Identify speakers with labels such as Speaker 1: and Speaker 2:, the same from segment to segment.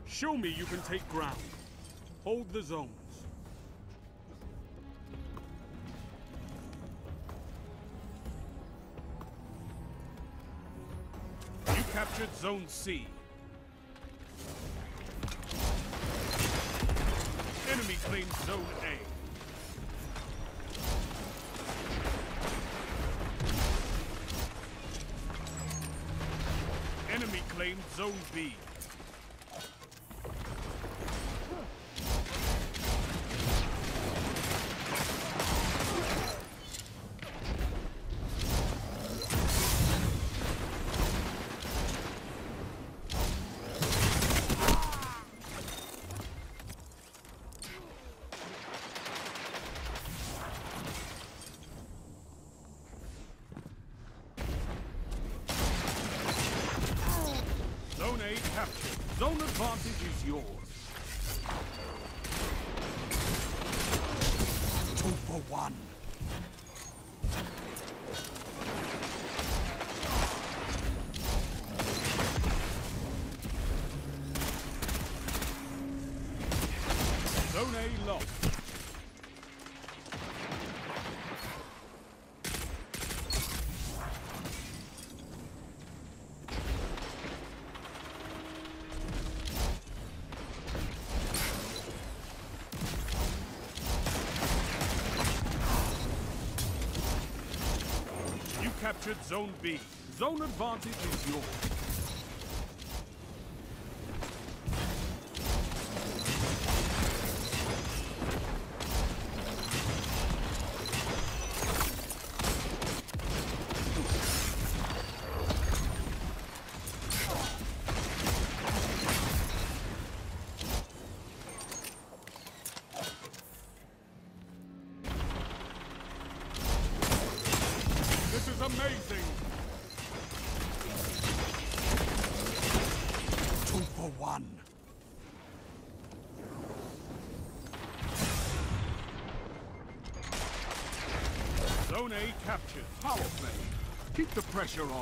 Speaker 1: Show me you can take ground. Hold the zones. You captured Zone C. Enemy claims Zone A. Enemy claimed Zone B. Zone A captured. Zone advantage is yours. 2 for 1. Zone A lost. Captured Zone B. Zone advantage is yours. This is amazing! 2 for 1. Zone A captured. Power play. Keep the pressure on.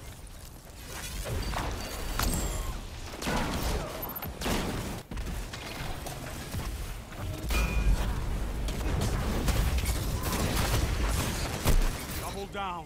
Speaker 1: Double down.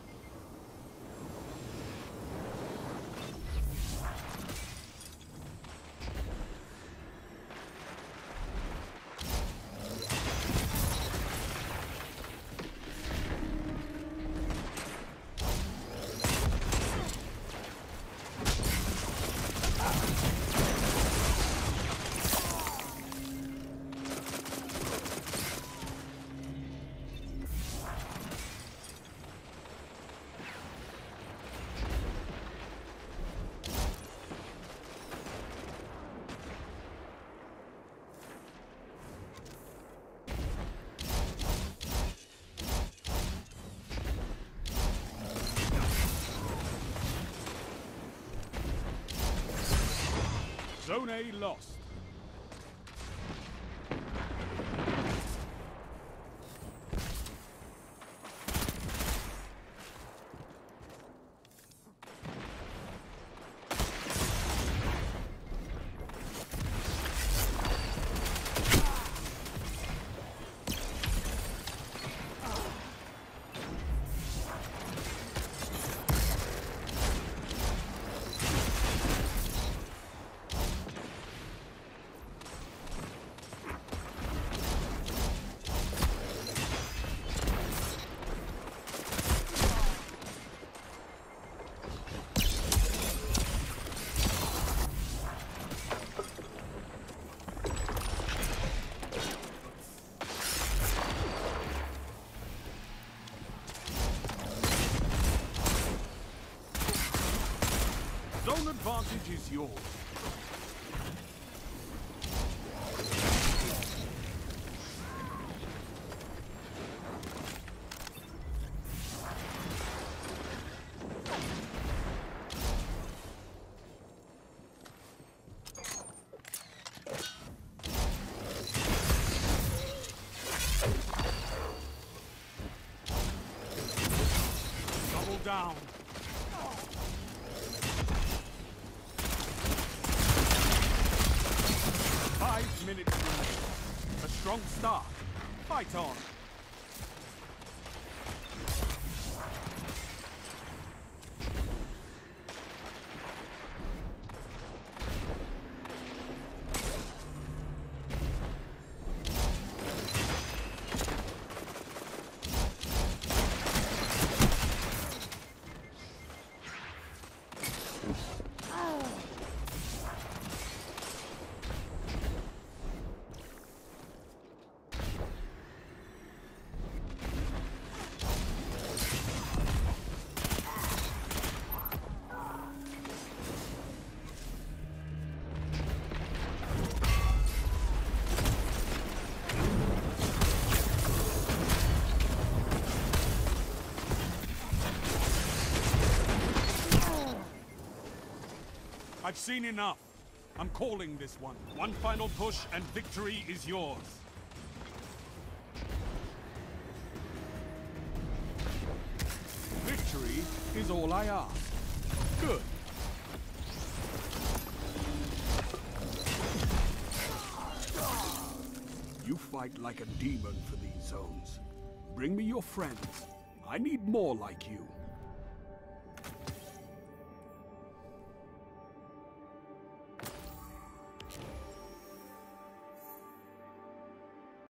Speaker 1: Zone A lost. Zone advantage is yours. Double down. strong start. Fight on. I've seen enough. I'm calling this one. One final push and victory is yours. Victory is all I ask. Good. You fight like a demon for these zones. Bring me your friends. I need more like you.